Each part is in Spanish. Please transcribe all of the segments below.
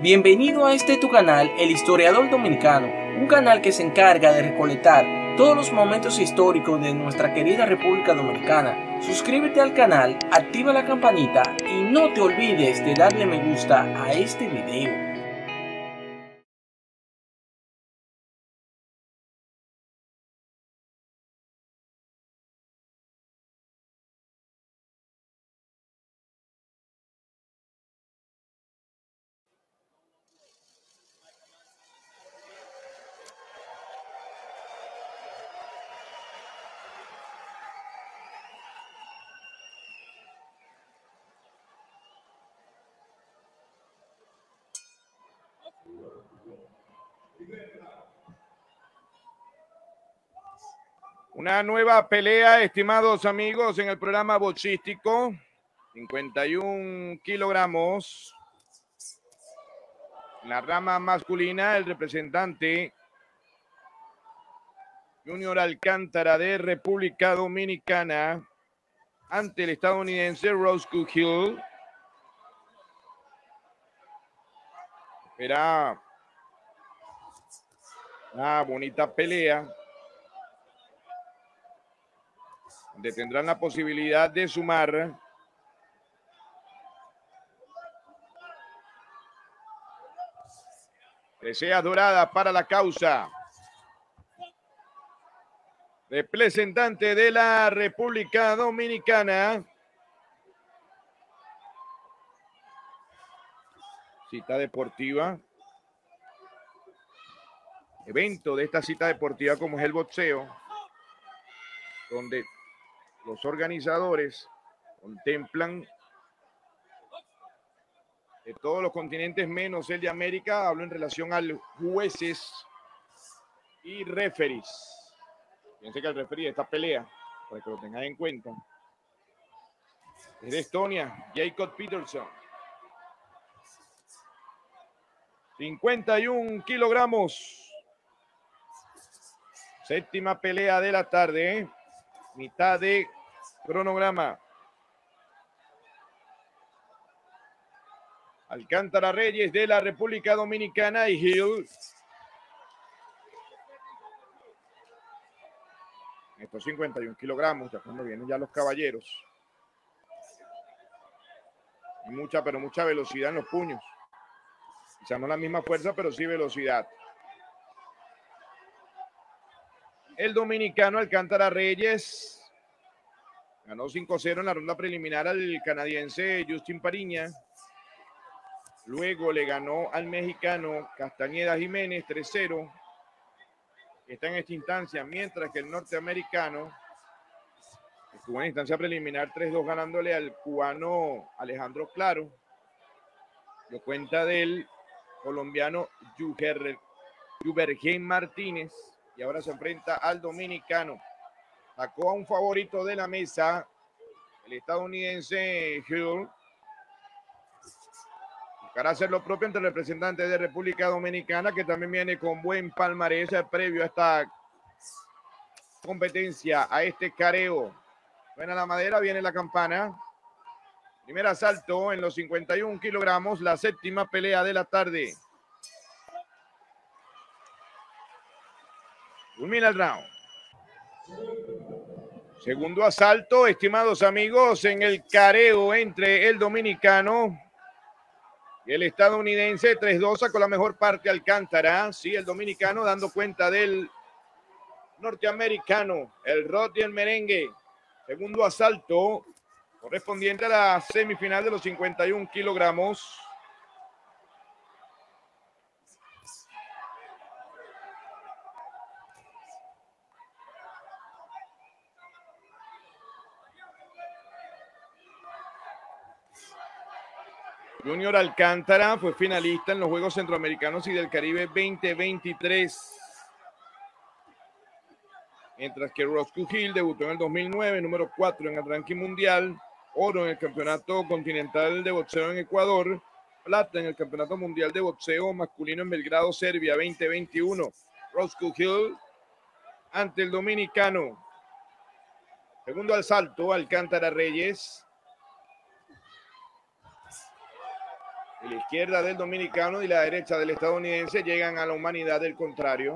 Bienvenido a este tu canal, El Historiador Dominicano, un canal que se encarga de recolectar todos los momentos históricos de nuestra querida República Dominicana. Suscríbete al canal, activa la campanita y no te olvides de darle me gusta a este video. Una nueva pelea, estimados amigos, en el programa boxístico. 51 kilogramos. En la rama masculina, el representante Junior Alcántara de República Dominicana ante el estadounidense Roscoe Hill. Era una bonita pelea, donde tendrán la posibilidad de sumar preseas doradas para la causa. Representante de la República Dominicana. Cita deportiva. Evento de esta cita deportiva como es el boxeo, donde los organizadores contemplan de todos los continentes menos el de América. Hablo en relación a los jueces y referees. Fíjense que el referee de esta pelea, para que lo tengan en cuenta, es de Estonia, Jacob Peterson. 51 kilogramos. Séptima pelea de la tarde, mitad de cronograma. Alcántara Reyes de la República Dominicana y Hill. Estos 51 kilogramos, ya cuando vienen ya los caballeros. Y mucha velocidad en los puños. Quizá no la misma fuerza, pero sí velocidad. El dominicano Alcántara Reyes ganó 5-0 en la ronda preliminar al canadiense Justin Pariña. Luego le ganó al mexicano Castañeda Jiménez 3-0. Está en esta instancia, mientras que el norteamericano estuvo en instancia preliminar 3-2 ganándole al cubano Alejandro Claro. Lo cuenta del colombiano Juvergen Martínez. Y ahora se enfrenta al dominicano. Sacó a un favorito de la mesa, el estadounidense Hill. Buscará hacer lo propio ante el representante de República Dominicana, que también viene con buen palmarés previo a esta competencia, a este careo. Suena la madera, viene la campana. Primer asalto en los 51 kilogramos, la séptima pelea de la tarde. Culmina el round. Segundo asalto, estimados amigos, en el careo entre el dominicano y el estadounidense. 3-2 sacó la mejor parte Alcántara. Sí, el dominicano dando cuenta del norteamericano, el Rod y el merengue. Segundo asalto correspondiente a la semifinal de los 51 kilogramos. Junior Alcántara fue finalista en los Juegos Centroamericanos y del Caribe 2023. Mientras que Roscoe Hill debutó en el 2009, número 4 en el ranking mundial, oro en el Campeonato Continental de Boxeo en Ecuador, plata en el Campeonato Mundial de Boxeo masculino en Belgrado, Serbia 2021. Roscoe Hill ante el dominicano. Segundo asalto, Alcántara Reyes. De la izquierda del dominicano y la derecha del estadounidense llegan a la humanidad del contrario.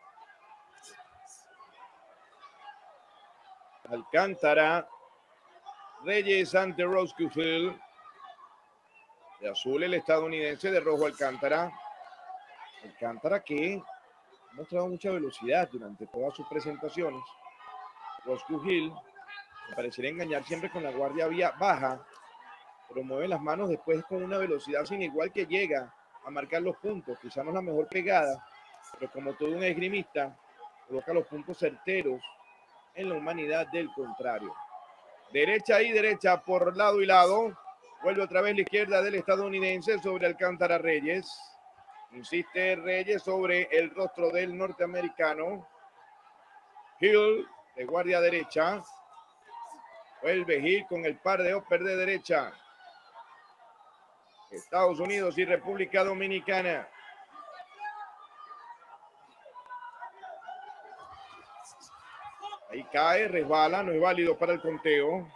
Alcántara, Reyes ante Roscoefield. De azul el estadounidense, de rojo Alcántara. Alcántara que ha mostrado mucha velocidad durante todas sus presentaciones. Roscoefield me pareciera engañar siempre con la guardia baja, pero mueve las manos después con una velocidad sin igual que llega a marcar los puntos. Quizá no es la mejor pegada, pero como todo un esgrimista, coloca los puntos certeros en la humanidad del contrario. Derecha y derecha por lado y lado. Vuelve otra vez la izquierda del estadounidense sobre Alcántara Reyes. Insiste Reyes sobre el rostro del norteamericano. Hill de guardia derecha. Vuelve Hill con el par de upper de derecha. Estados Unidos y República Dominicana. Ahí cae, resbala, no es válido para el conteo.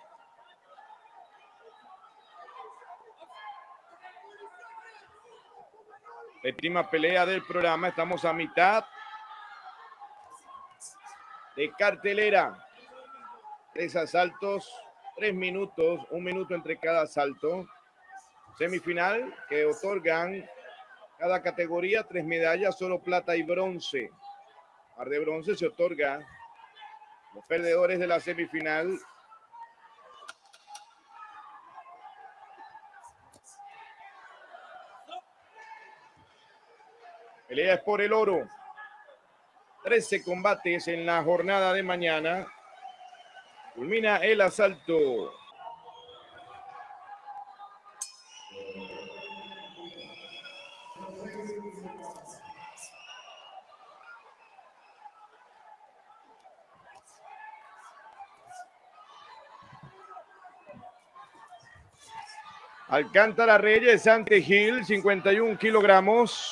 Última pelea del programa, estamos a mitad de cartelera. 3 asaltos, 3 minutos, 1 minuto entre cada asalto. Semifinal que otorgan cada categoría 3 medallas, solo plata y bronce. Par de bronce se otorga los perdedores de la semifinal. Pelea es por el oro. 13 combates en la jornada de mañana. Culmina el asalto. Alcántara Reyes ante Hill, 51 kilogramos.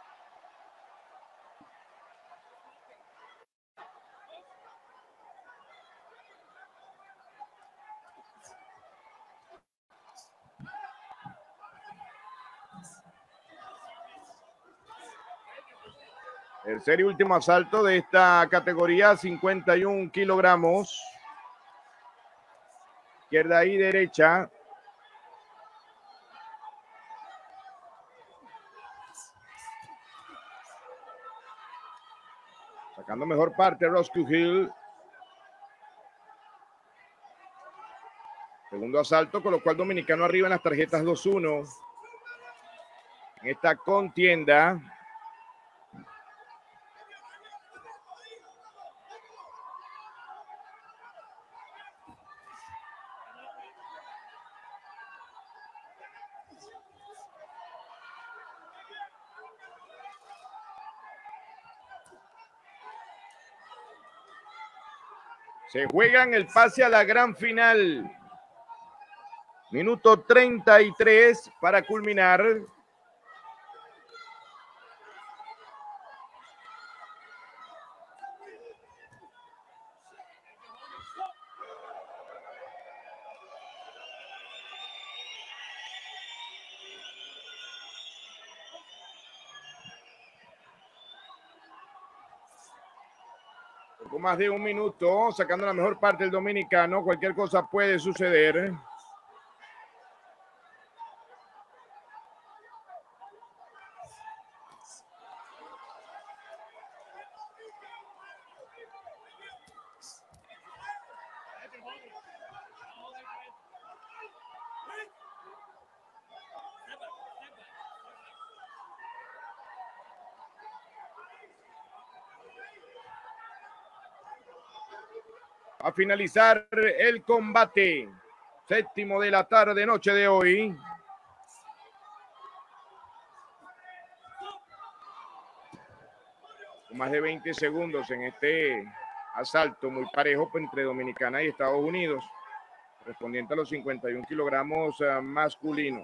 Tercer y último asalto de esta categoría, 51 kilogramos. Izquierda y derecha. Sacando mejor parte Roscoefield. Segundo asalto, con lo cual dominicano arriba en las tarjetas 2-1. En esta contienda. Se juegan el pase a la gran final. Minuto 33 para culminar. Poco más de 1 minuto, sacando la mejor parte del dominicano. Cualquier cosa puede suceder. A finalizar el combate. Séptimo de la tarde, noche de hoy. Más de 20 segundos en este asalto muy parejo entre Dominicana y Estados Unidos, correspondiente a los 51 kilogramos masculinos.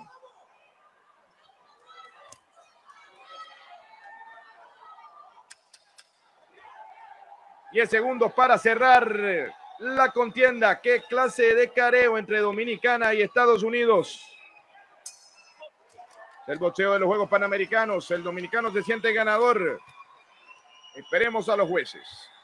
Y 10 segundos para cerrar la contienda. Qué clase de careo entre Dominicana y Estados Unidos. del boxeo de los Juegos Panamericanos. El dominicano se siente ganador. Esperemos a los jueces.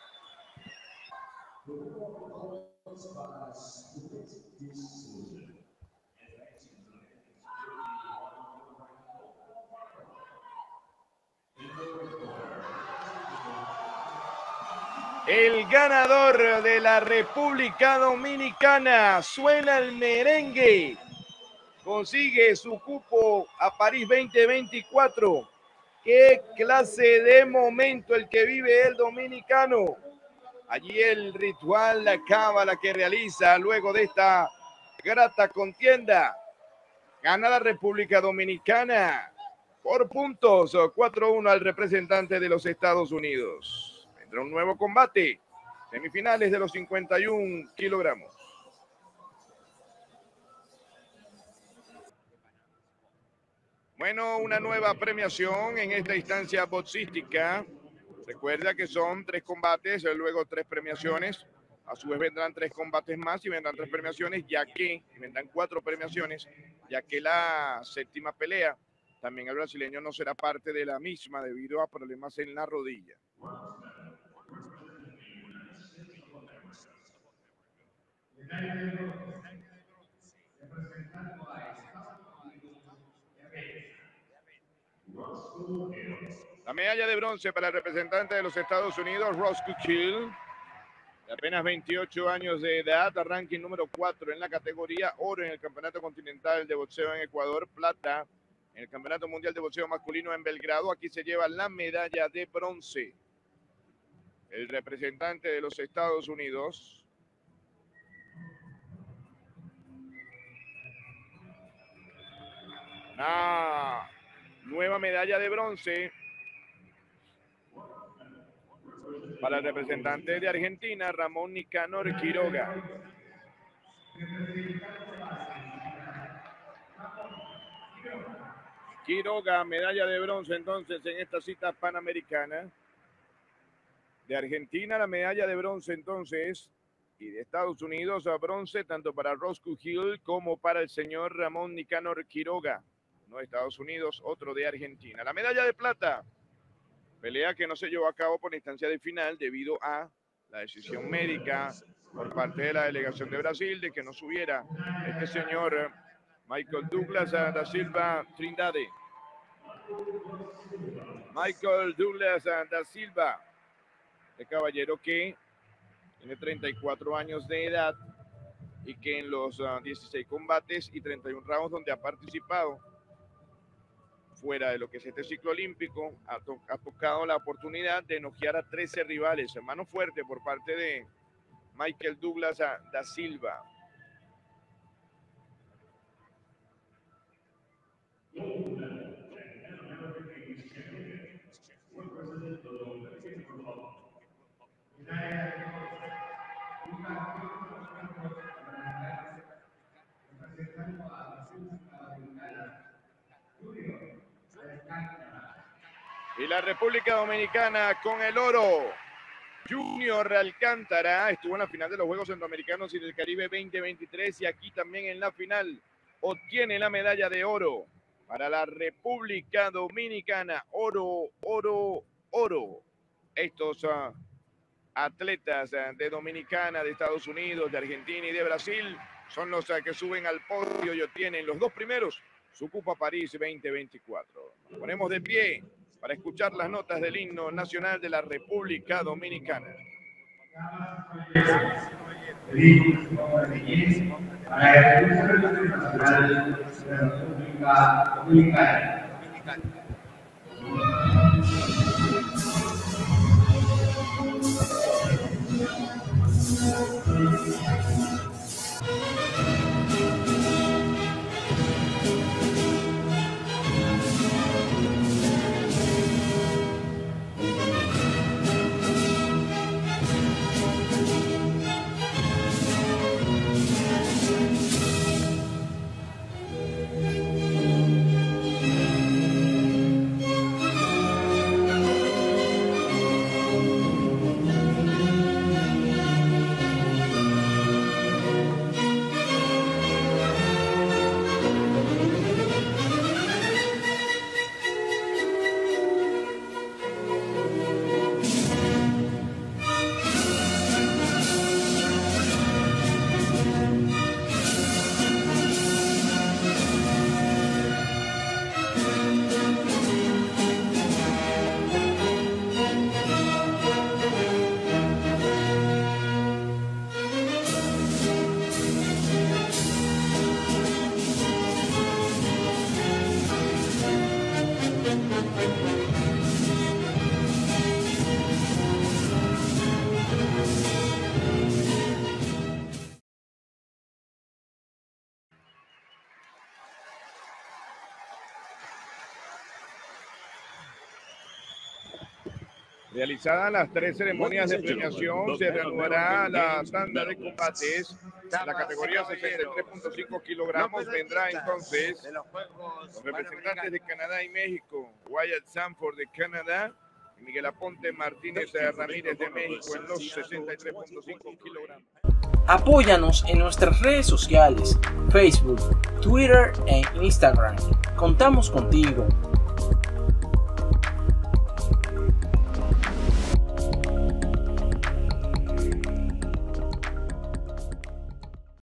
El ganador de la República Dominicana, suena el merengue, consigue su cupo a París 2024. Qué clase de momento el que vive el dominicano. Allí el ritual, la cábala que realiza luego de esta grata contienda. Gana la República Dominicana por puntos, 4-1 al representante de los Estados Unidos. Vendrá un nuevo combate, semifinales de los 51 kilogramos. Bueno, una nueva premiación en esta instancia boxística. Recuerda que son 3 combates, luego 3 premiaciones. A su vez vendrán 3 combates más y vendrán 3 premiaciones, vendrán 4 premiaciones, ya que la 7ª pelea, también el brasileño no será parte de la misma debido a problemas en la rodilla. La medalla de bronce para el representante de los Estados Unidos, Roscoe Hill, de apenas 28 años de edad, ranking número 4 en la categoría, oro en el Campeonato Continental de Boxeo en Ecuador, plata en el Campeonato Mundial de Boxeo Masculino en Belgrado. Aquí se lleva la medalla de bronce. El representante de los Estados Unidos. Nueva medalla de bronce para el representante de Argentina, Ramón Nicanor Quiroga. Quiroga, medalla de bronce entonces en esta cita panamericana. De Argentina la medalla de bronce entonces, y de Estados Unidos a bronce tanto para Roscoe Hill como para el señor Ramón Nicanor Quiroga. No de Estados Unidos, otro de Argentina. La medalla de plata, pelea que no se llevó a cabo por instancia de final debido a la decisión médica por parte de la delegación de Brasil de que no subiera este señor Michael Douglas da Silva Trindade. Michael Douglas da Silva, este caballero que tiene 34 años de edad y que en los 16 combates y 31 rounds donde ha participado fuera de lo que es este ciclo olímpico, ha tocado la oportunidad de noquear a 13 rivales. Mano fuerte por parte de Michael Douglas da Silva. Y la República Dominicana con el oro. Junior Alcántara estuvo en la final de los Juegos Centroamericanos y del Caribe 2023 y aquí también en la final obtiene la medalla de oro para la República Dominicana. Oro, oro, oro. Estos atletas de Dominicana, de Estados Unidos, de Argentina y de Brasil son los que suben al podio y obtienen los 2 primeros su cupo a París 2024. Nos ponemos de pie para escuchar las notas del himno nacional de la República Dominicana. Realizadas las 3 ceremonias de premiación, se reanudará la tanda de combates. La categoría 63.5 kilogramos vendrá entonces los representantes de Canadá y México, Wyatt Sanford de Canadá y Miguel Aponte Martínez Ramírez de México en los 63.5 kilogramos. Apóyanos en nuestras redes sociales, Facebook, Twitter e Instagram. Contamos contigo.